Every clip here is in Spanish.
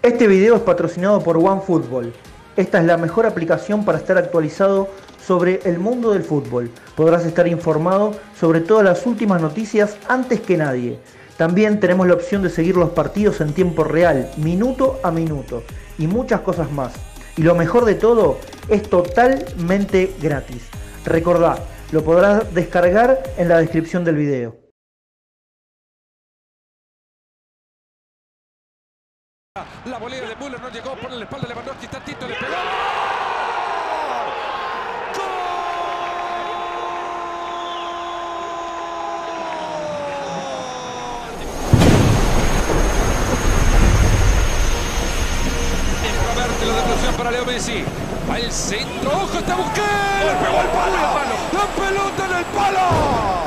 Este video es patrocinado por OneFootball. Esta es la mejor aplicación para estar actualizado sobre el mundo del fútbol. Podrás estar informado sobre todas las últimas noticias antes que nadie. También tenemos la opción de seguir los partidos en tiempo real, minuto a minuto, y muchas cosas más. Y lo mejor de todo, es totalmente gratis. Recordá, lo podrás descargar en la descripción del video. La volea de Müller no llegó por la espalda de Lewandowski, tantito le pegó. Roberto, la devolución para Leo Messi. Va el centro, ojo, está Busquets. Le pegó el palo. La pelota en el palo.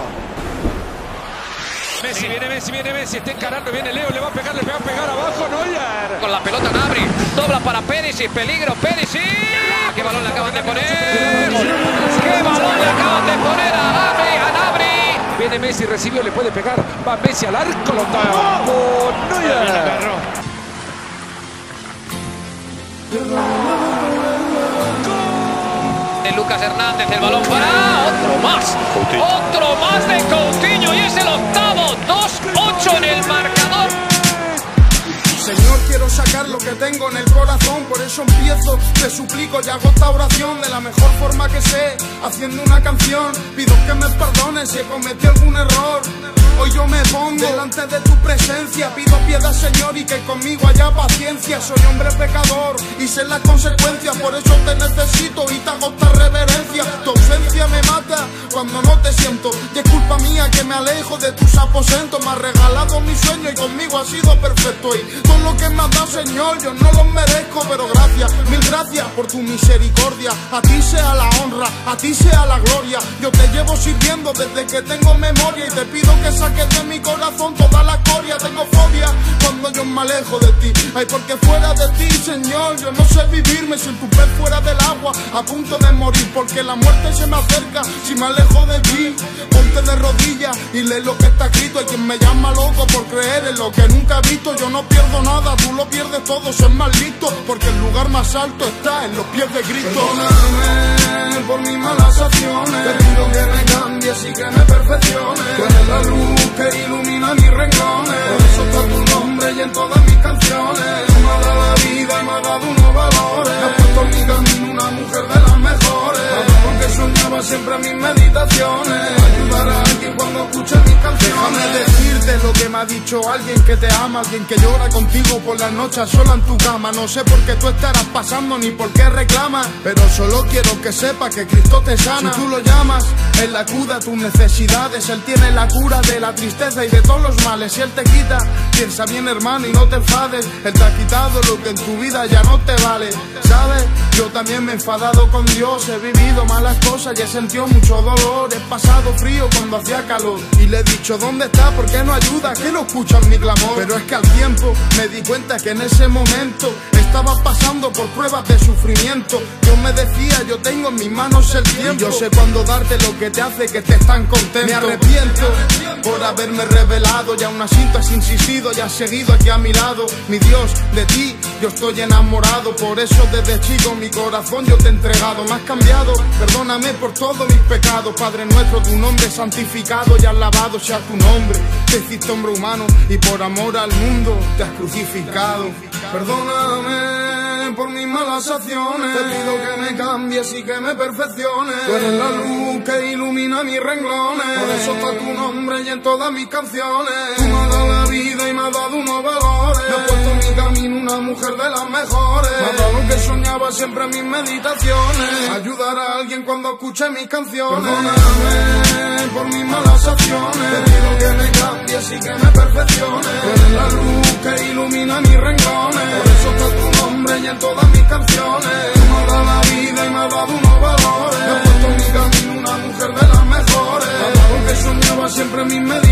Viene Messi, está encarando, viene Leo, le va a pegar abajo, Neuer. Con la pelota Gnabry, dobla para Perisic, peligro, Perisic. ¡Qué balón le acaban de poner! ¡Qué balón le acaban de poner a Gnabry! Viene Messi, recibió, le puede pegar, va Messi al arco, lo tapó Neuer. De Lucas Hernández, el balón para otro más de Coutinho y es el octavo, 2-8 en el marcador. Señor, quiero sacar lo que tengo en el corazón, por eso empiezo, te suplico y hago esta oración de la mejor forma que sé, haciendo una canción. Pido que me perdones si he cometido algún error. Hoy yo me pongo delante de tu presencia, pido piedad, Señor, y que conmigo haya paciencia. Soy hombre pecador y sé las consecuencias, por eso te necesito y te hago esta reverencia. Tu ausencia me mata cuando no te siento, y es culpa mía que me alejo de tus aposentos. Me has regalado mi sueño y conmigo ha sido perfecto, y todo lo que me has dado, Señor, yo no lo merezco, pero gracias, mil gracias por tu misericordia. A ti sea la honra, a ti sea la gloria. Yo te llevo sirviendo desde que tengo memoria y te pido que saques de mi corazón toda la escoria. Tengo fobia cuando yo me alejo de ti, ay, porque fuera de ti, Señor, yo no sé vivir. Me siento un pez fuera del agua, a punto de morir, porque la muerte se me acerca si me alejo de ti. Ponte de rodillas y lee lo que está escrito. Hay quien me llama loco por creer en lo que nunca he visto. Yo no pierdo nada, tú lo pierdes todo, ser más listo, porque el lugar más alto está en los pies de Cristo. Perdóname por mis malas acciones, te pido que me cambies y que me perfecciones. Tú eres la luz que ilumina mis renglones, por eso está tu nombre y en todas mis canciones. Tú me has dado la vida y me has dado unos valores, me has puesto en mi camino una mujer de las mejores, porque soñaba siempre mis meditaciones, ayudar a alguien cuando escuche mis canciones. Déjame decirte lo que me ha dicho alguien que te ama, alguien que llora contigo por las noches sola en tu cama. No sé por qué tú estarás pasando ni por qué reclamas, pero solo quiero que sepas que Cristo te sana. Si tú lo llamas, Él acuda a tus necesidades. Él tiene la cura de la tristeza y de todos los males. Si Él te quita, piensa bien, hermano, y no te enfades. Él te ha quitado lo que en tu vida ya no te vale. ¿Sabes? Yo también me he enfadado con Dios, he vivido malas cosas y he sentido mucho dolor. He pasado frío cuando hacía calor y le he dicho, ¿dónde está? ¿Por qué no ayuda? ¿Que no escuchan mi clamor? Pero es que al tiempo me di cuenta que en ese momento estaba pasando por pruebas de sufrimiento. Dios me decía, yo tengo en mis manos el tiempo, y yo sé cuándo darte lo que te hace que estés tan contento. Me arrepiento por haberme revelado, y aún así tú has insistido y has seguido aquí a mi lado. Mi Dios, de ti yo estoy enamorado, por eso desde chico mi corazón yo te he entregado. Me has cambiado, perdóname por todos mis pecados. Padre nuestro, tu nombre santificado y alabado sea tu nombre. Te hiciste hombre humano y por amor al mundo te has crucificado. Perdóname por mis malas acciones, te pido que me cambies y que me perfecciones. Tú eres la luz que ilumina mis renglones, por eso está tu nombre y en todas mis canciones. Tú me has dado la vida y me has dado unos valores, me has puesto en mi camino una mujer de las mejores, me has dado lo que soñaba siempre en mis meditaciones, ayudar a alguien cuando escuche mis canciones. Perdóname por mis malas acciones, te pido que me cambies y que me perfecciones. Tú eres la luz que ilumina mis renglones, por eso está tu nombre y en todas mis canciones. Tú me has dado la vida y me has dado unos valores, me has puesto en mi camino una mujer de las mejores, me has dado lo que soñaba siempre en mis meditaciones.